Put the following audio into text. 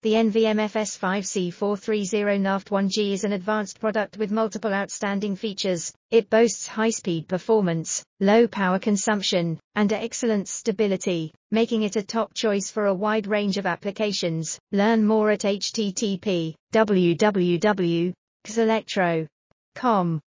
The NVMFS5C430NLAFT1G is an advanced product with multiple outstanding features. It boasts high-speed performance, low power consumption, and excellent stability, making it a top choice for a wide range of applications. Learn more at http://www.xelectro.com.